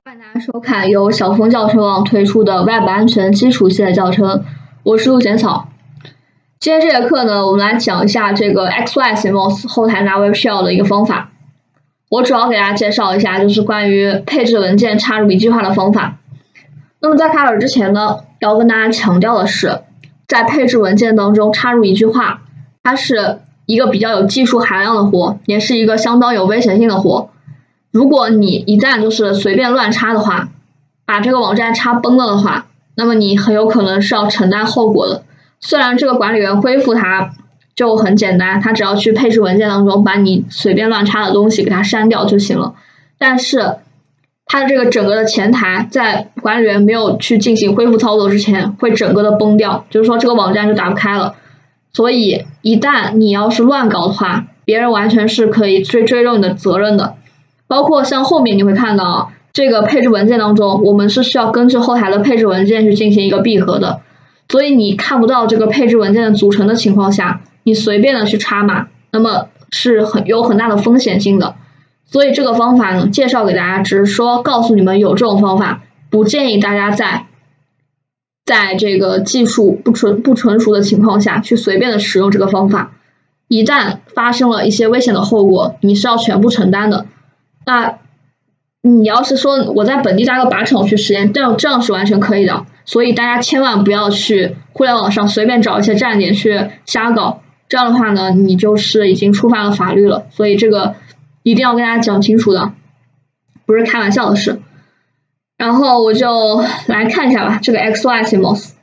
欢迎大家收看由小峰教程网推出的 Web 安全基础系列教程，我是陆简草。今天这节课呢，我们来讲一下这个 XY-CMOS 后台拿 Web Shell 的一个方法。我主要给大家介绍一下就是关于配置文件插入一句话的方法。那么在开始之前呢，要跟大家强调的是，在配置文件当中插入一句话，它是一个比较有技术含量的活，也是一个相当有危险性的活。如果你一旦就是随便乱插的话，把这个网站插崩了的话，那么你很有可能是要承担后果的。虽然这个管理员恢复它就很简单，他只要去配置文件当中把你随便乱插的东西给它删掉就行了，但是它的这个整个的前台在管理员没有去进行恢复操作之前会整个的崩掉，就是说这个网站就打不开了。所以一旦你要是乱搞的话，别人完全是可以追究你的责任的。包括像后面你会看到这个配置文件当中，我们是需要根据后台的配置文件去进行一个闭合的，所以你看不到这个配置文件的组成的情况下，你随便的去插码，那么是有很大的风险性的。所以这个方法呢，介绍给大家，只是说告诉你们有这种方法，不建议大家在这个技术不纯熟的情况下去随便的使用这个方法。一旦发生了一些危险的后果，你是要全部承担的。那你要是说我在本地搭个靶场去实验，这样是完全可以的。所以大家千万不要去互联网上随便找一些站点去瞎搞，这样的话呢，你就是已经触犯了法律了。所以这个一定要跟大家讲清楚的，不是开玩笑的事。然后我就来看一下吧，这个 XY-CMOS。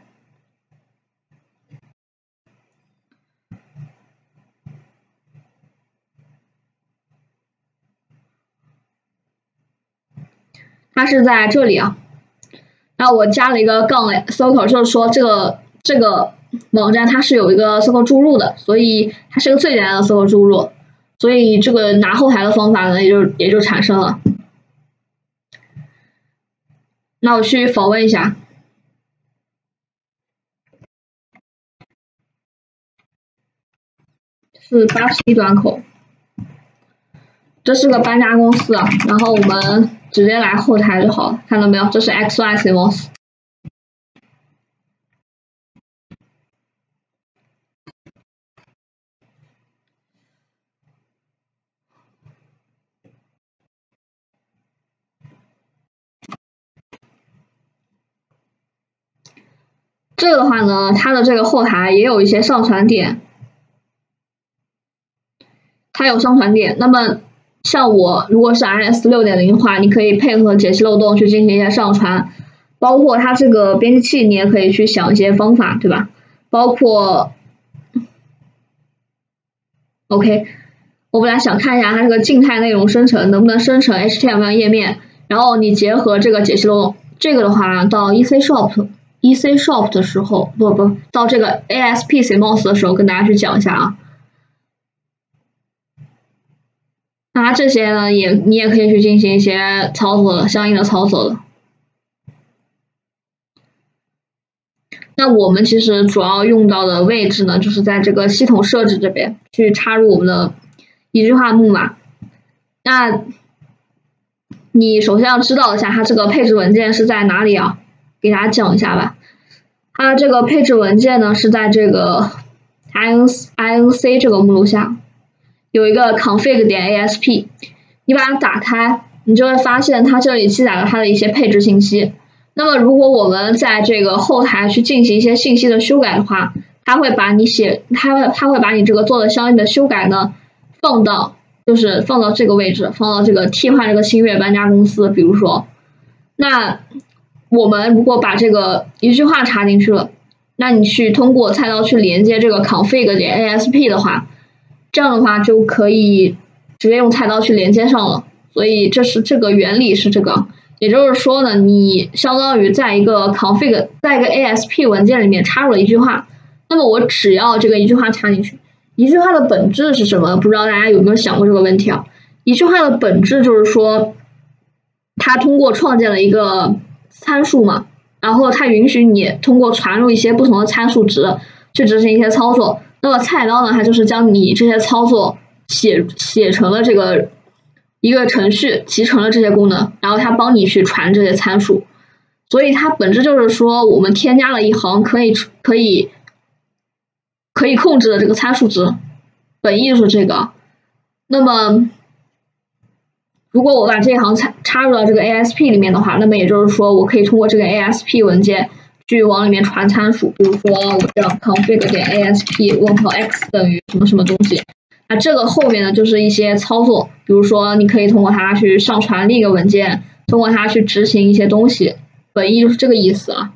它是在这里啊，然后我加了一个杠 circle， 就是说这个网站它是有一个 circle 注入的，所以它是个最简单的 circle 注入，所以这个拿后台的方法呢也就产生了。那我去访问一下，是81端口，这是个搬家公司啊，然后我们直接来后台就好了，看到没有？这是 XY-CMOS。这个的话呢，它的这个后台也有一些上传点，它有上传点。那么像我如果是 IS 6.0 的话，你可以配合解析漏洞去进行一些上传，包括它这个编辑器你也可以去想一些方法，对吧？包括 OK， 我本来想看一下它这个静态内容生成能不能生成 HTML 页面，然后你结合这个解析漏洞，这个的话到 EC Shop 的时候，不到这个 ASP-CMOS 的时候跟大家去讲一下啊。那这些呢你也可以去进行一些操作的，相应的操作的。那我们其实主要用到的位置呢，就是在这个系统设置这边去插入我们的一句话木马。那你首先要知道一下它这个配置文件是在哪里啊？给大家讲一下吧。它这个配置文件呢是在这个 INC 这个目录下有一个 config.asp， 你把它打开，你就会发现它这里记载了它的一些配置信息。那么如果我们在这个后台去进行一些信息的修改的话，它会把你这个做的相应的修改呢放到这个位置，放到这个替换这个星月搬家公司，比如说，那我们如果把这个一句话插进去了，那你去通过菜刀去连接这个 config.asp 的话，这样的话就可以直接用菜刀去连接上了。所以这个原理是这个，也就是说呢，你相当于在一个 ASP 文件里面插入了一句话，那么我只要这个一句话插进去。一句话的本质是什么？不知道大家有没有想过这个问题啊？一句话的本质就是说，它通过创建了一个参数嘛，然后它允许你通过传入一些不同的参数值去执行一些操作。那么菜刀呢，它就是将你这些操作写成了这个一个程序集成了这些功能，然后它帮你去传这些参数。所以它本质就是说，我们添加了一行可以控制的这个参数值，本意就是这个。那么如果我把这一行插入到这个 ASP 里面的话，那么也就是说，我可以通过这个 ASP 文件去往里面传参数，比如说我这样 config 点 ASP 问号 x 等于什么什么东西。那这个后面呢，就是一些操作，比如说你可以通过它去上传另一个文件，通过它去执行一些东西，本意就是这个意思啊。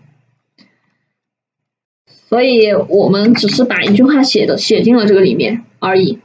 所以我们只是把一句话写进了这个里面而已。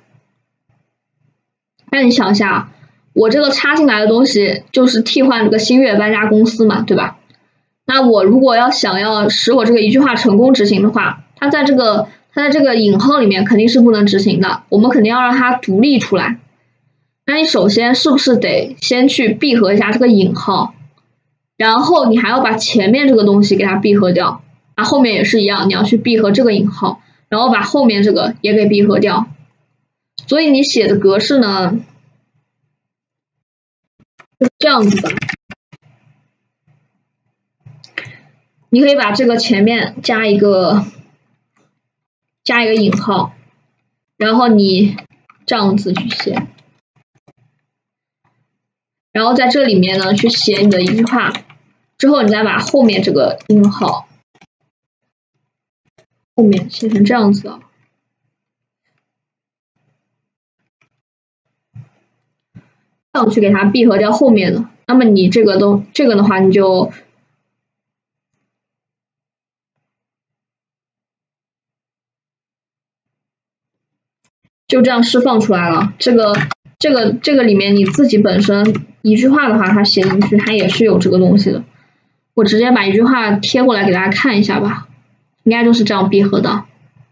那你想一下，我这个插进来的东西就是替换这个星月搬家公司嘛，对吧？那我如果想要使我这个一句话成功执行的话，它在这个引号里面肯定是不能执行的，我们肯定要让它独立出来。那你首先是不是得先去闭合一下这个引号，然后你还要把前面这个东西给它闭合掉，啊，后面也是一样，你要去闭合这个引号，然后把后面这个也给闭合掉。所以你写的格式呢，是这样子的。你可以把这个前面加一个引号，然后你这样子去写，然后在这里面呢去写你的一句话，之后你再把后面这个引号后面写成这样子啊，这样去给它闭合掉后面的。那么你这个的话，你就这样释放出来了。这个里面你自己本身一句话的话，它写进去它也是有这个东西的。我直接把一句话贴过来给大家看一下吧，应该就是这样闭合的。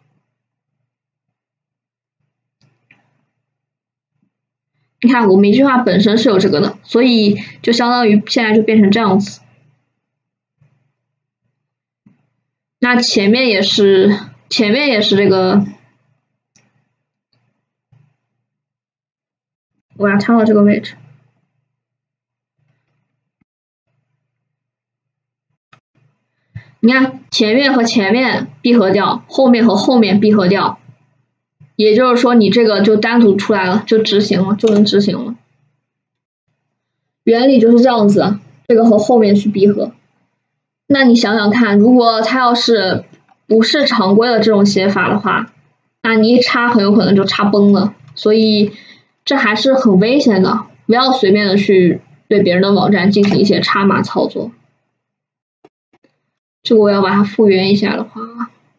你看我们一句话本身是有这个的，所以就相当于现在就变成这样子。那前面也是这个，我要插到这个位置。你看前面和前面闭合掉，后面和后面闭合掉，也就是说你这个就单独出来了，就执行了，就能执行了。原理就是这样子，这个和后面去闭合。那你想想看，如果它要是不是常规的这种写法的话，那你一插很有可能就插崩了，所以这还是很危险的，不要随便的去对别人的网站进行一些插码操作。这个我要把它复原一下的话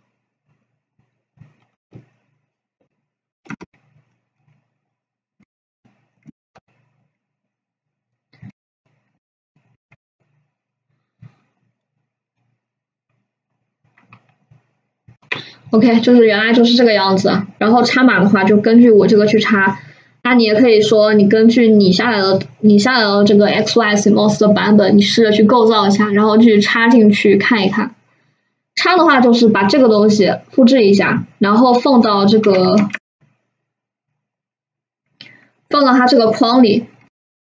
，OK， 就是原来就是这个样子。然后插码的话，就根据我这个去插。那你也可以说，你根据你下载的这个 XY-CMOS 的版本，你试着去构造一下，然后去插进去看一看。插的话就是把这个东西复制一下，然后放到它这个框里。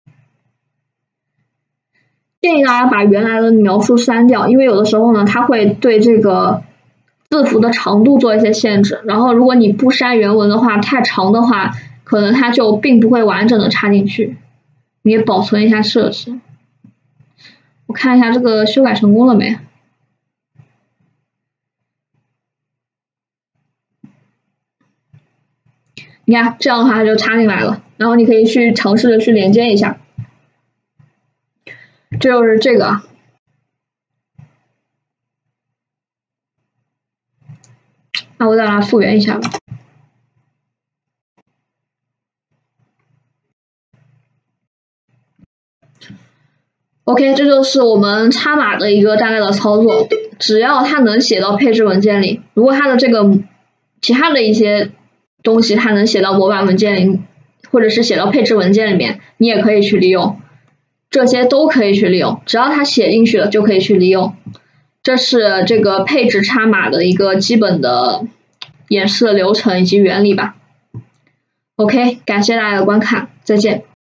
建议大家把原来的描述删掉，因为有的时候呢，它会对这个字符的长度做一些限制。然后如果你不删原文的话，太长的话，可能它就并不会完整的插进去。你也保存一下设置。我看一下这个修改成功了没？你看这样的话它就插进来了，然后你可以去尝试着去连接一下。这就是这个。那我再把它复原一下吧。OK， 这就是我们插码的一个大概的操作。只要它能写到配置文件里，如果它的这个其他的一些东西它能写到模板文件里，或者是写到配置文件里面，你也可以去利用。这些都可以去利用，只要它写进去了就可以去利用。这是这个配置插码的一个基本的演示的流程以及原理吧。OK， 感谢大家的观看，再见。